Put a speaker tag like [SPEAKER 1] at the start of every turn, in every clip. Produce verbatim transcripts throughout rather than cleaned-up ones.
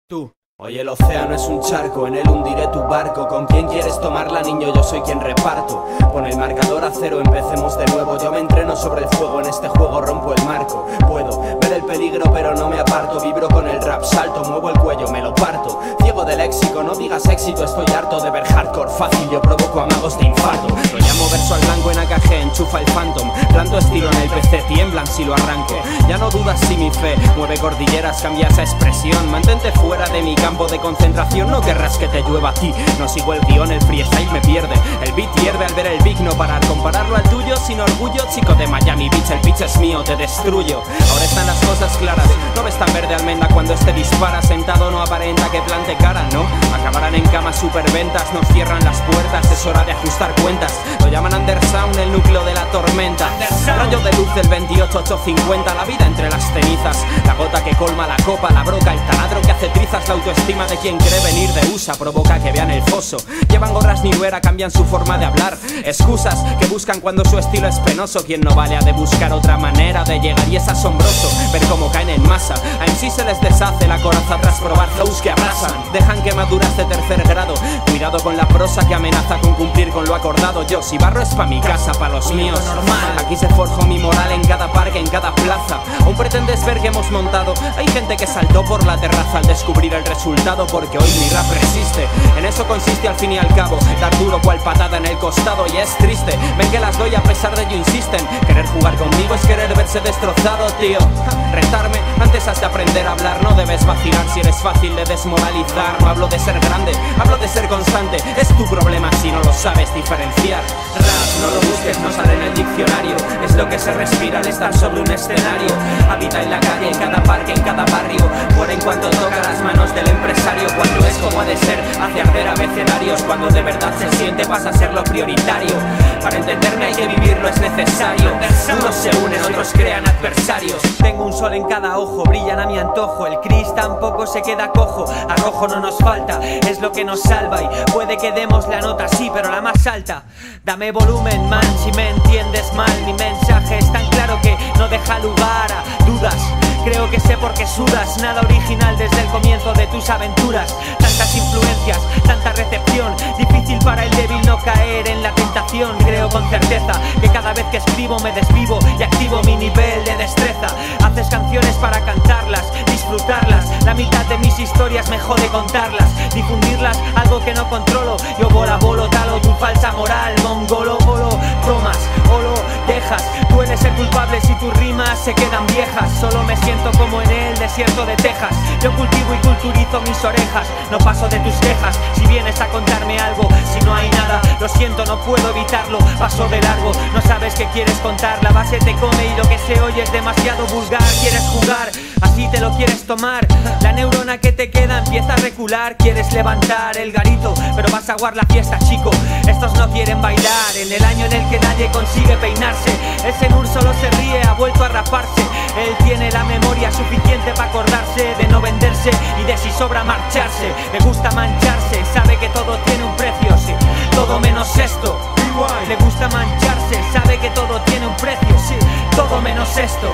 [SPEAKER 1] Tú. Hoy el océano es un charco, en él hundiré tu barco. ¿Con quién quieres tomarla, niño? Yo soy quien reparto. Pon el marcador a cero, empecemos de nuevo. Yo me entreno sobre el fuego, en este juego rompo el marco. Puedo ver el peligro pero no me aparto. Vibro con el rap, salto, muevo el cuello, me lo parto. Ciego del léxico, no digas éxito. Estoy harto de ver hardcore fácil, yo provoco amagos de infarto. Lo llamo verso al blanco en A K G, enchufa el Phantom. Planto estilo en el P C, tiemblan si lo arranco. Ya no dudas si mi fe mueve cordilleras, cambia esa expresión. Mantente fuera de mi campo de concentración, no querrás que te llueva a ti. No sigo el guión, el freestyle me pierde. El beat hierve al ver el big no parar. Compararlo al tuyo sin orgullo, chico de Miami Beach. El pitch es mío, te destruyo. Ahora están las cosas claras. No ves tan verde almendra cuando este dispara. Sentado no aparenta que plante cara, ¿no? Acabarán en camas superventas, nos cierran las puertas. Es hora de ajustar cuentas. Lo llaman Undersound, el núcleo de la tormenta. Rayo de luz del veintiocho ocho cincuenta. La vida entre las cenizas, la gota que colma la copa, la broca, el taladro que hace trizas. La autoestima de quien cree venir de U S A provoca que vean el foso. Llevan gorras ni ruera, cambian su forma de hablar. Excusas que buscan cuando su estilo es penoso. Quien no vale ha de buscar otra manera de llegar. Y es asombroso ver cómo caen en masa. A M C se les deshace la coraza tras probar flows que abrasan. Dejan quemaduras de tercer grado. Cuidado con la prosa que amenaza con cumplir con lo acordado. Yo si barro es pa' mi casa, pa' los míos. Aquí se forjó mi moral en cada parque, en cada plaza. Aún pretendes ver que hemos montado. Hay gente que saltó por la terraza al descubrir el resultado, porque hoy mi rap resiste. En eso consiste al fin y al cabo, dar duro cual patada en el costado. Y es triste, ven que las doy a pesar de ello insisten. Querer jugar conmigo es querer verse destrozado, tío. Retarme, antes has de aprender a hablar. No debes vacilar si eres fácil de desmoralizar. No hablo de ser grande, hablo de ser constante. Es tu problema si no lo sabes diferenciar. Rap, no lo busques, no sale en el diccionario. Es lo que se respira al estar sobre un escenario. Habita en la calle, en cada parque, en cada barrio. Muere en cuanto toca las manos del empresario. Cuando es como ha de ser, hace arder abecedarios. Cuando de verdad se siente pasa a ser lo prioritario. Para entenderme hay que vivirlo, es necesario. Unos se unen, otros crean adversarios. Tengo un sol en cada ojo, brillan a mi antojo. El Cris tampoco se queda cojo. Arrojo no nos falta, es lo que nos salva. Y puede que demos la nota, sí, pero la más alta. Dame volumen, man, si me entiendes mal. Mi mensaje es tan claro que no deja lugar a dudas. Creo que sé por qué sudas, nada original desde el comienzo de tus aventuras. Tantas influencias, tanta recepción, difícil para el débil no caer en la tentación. Creo con certeza que cada vez que escribo me desvivo y activo mi nivel de destreza. Haces canciones para cantarlas, disfrutarlas. La mitad de mis historias me jode contarlas, difundirlas, algo que no controlo. Yo bola, bolo, talo, tu falsa moral, mongolo, bolo, bromas, o lo dejas. Tú eres el culpable si tus rimas se quedan viejas. Solo me siento como en el desierto de Texas. Yo cultivo y culturizo mis orejas. No paso de tus quejas si vienes a contarme algo. Si no hay nada, lo siento, no puedo evitarlo. Paso de largo, no sabes qué quieres contar. La base te come y lo que se oye es demasiado vulgar. Quieres jugar, así te lo quieres tomar. La neurona que te queda empieza a recular. Quieres levantar el garito, pero vas a aguar la fiesta, chico. Estos no quieren bailar en el año en el que nadie consigue peinarse. Ese Nur solo se ríe, ha vuelto a raparse. Él tiene la memoria suficiente para acordarse de no venderse y de si sobra marcharse. Le gusta mancharse, sabe que todo tiene un precio, sí, todo menos esto. Le gusta mancharse, sabe que todo tiene un precio, sí, todo menos esto.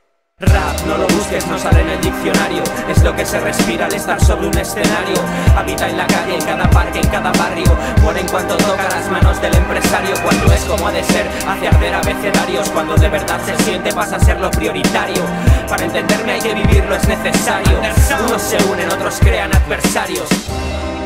[SPEAKER 1] Rap, no lo busques, no sale en el diccionario. Es lo que se respira al estar sobre un escenario. Habita en la calle, en cada parque, en cada barrio. Muere en cuanto toca las manos del empresario. Cuando es como ha de ser, hace arder abecedarios. Cuando de verdad se siente pasa a ser lo prioritario. Para entenderme hay que vivirlo, es necesario. Unos se unen, otros crean adversarios.